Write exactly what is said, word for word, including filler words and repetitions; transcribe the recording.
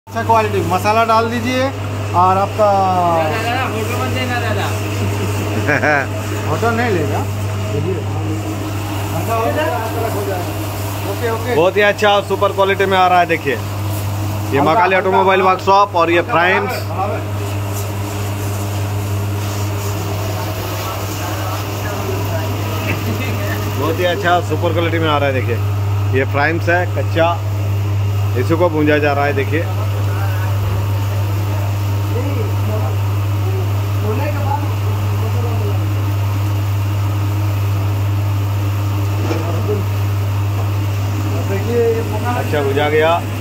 अच्छा क्वालिटी मसाला डाल दीजिए और आपका होटल मत देना दादा। होटल नहीं लेगा। Okay okay. बहुत ही अच्छा और सुपर क्वालिटी में आ रहा है। देखिए ये महाकाली ऑटोमोबाइल वर्कशॉप और ये प्राइम्स बहुत ही अच्छा सुपर क्वालिटी में आ रहा है। देखिए ये प्राइम्स है कच्चा, इसी को भूंजा जा रहा है। देखिए अच्छा भुजा गया।